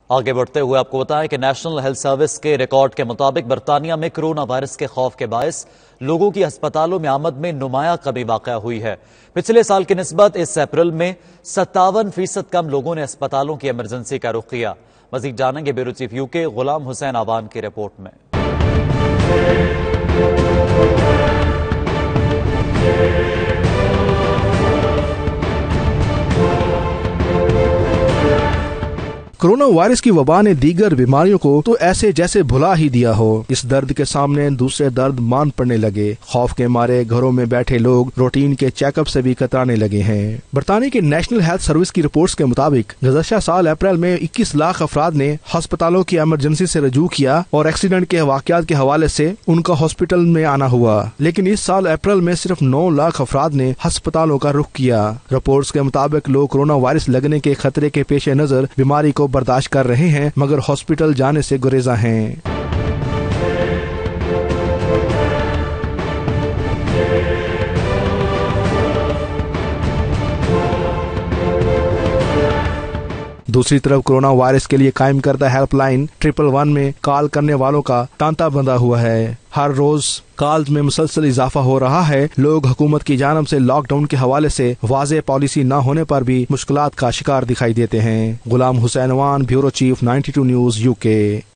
آگے بڑھتے ہوئے آپ کو بتائیں کہ نیشنل ہیلتھ سروس کے ریکارڈ کے مطابق برطانیہ میں کرونا وائرس کے خوف کے باعث لوگوں کی ہسپتالوں میں آمد میں نمایاں کمی واقع ہوئی ہے۔ پچھلے سال کی نسبت اس اپریل میں 57% کم لوگوں نے ہسپتالوں کی ایمرجنسی کا رخ کیا۔ مزید جانیں گے بیورو چیف یو کے غلام حسین آوان کی رپورٹ میں۔ کورونا وائرس کی وبا نے دیگر بیماریوں کو تو ایسے جیسے بھلا ہی دیا ہو۔ اس درد کے سامنے دوسرے درد مان پڑنے لگے۔ خوف کے مارے گھروں میں بیٹھے لوگ روٹین کے چیک اپ سے بھی کترانے لگے ہیں۔ برطانیہ کے نیشنل ہیلتھ سروس کی رپورٹس کے مطابق گزشتہ سال اپریل میں 21 لاکھ افراد نے ہسپتالوں کی ایمرجنسی سے رجوع کیا اور ایکسیڈنٹ کے واقعات کے حوالے سے ان کا ہاسپٹل میں آنا ہوا، لیکن اس سال اپریل میں صرف 9 لاکھ افراد نے ہسپتالوں کا رخ کیا۔ رپورٹس کے مطابق لوگ کورونا وائرس لگنے کے خطرے کے پیش نظر بیماری کو برداشت کر رہے ہیں مگر ہاسپٹل جانے سے گریزاں ہیں۔ دوسری طرف کورونا وائرس کے لیے قائم کردہ ہیلپ لائن 111 میں کال کرنے والوں کا تانتا بندھا ہوا ہے۔ ہر روز کالز میں مسلسل اضافہ ہو رہا ہے۔ لوگ حکومت کی جانب سے لاک ڈاؤن کے حوالے سے واضح پالیسی نہ ہونے پر بھی مشکلات کا شکار دکھائی دیتے ہیں۔ Ghulam Hussain Awan, bureau chief 92 news UK۔